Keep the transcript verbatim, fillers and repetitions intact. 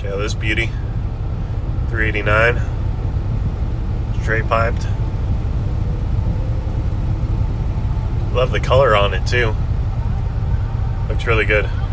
Check out this beauty. three eighty-nine. Straight piped. Love the color on it too. Looks really good.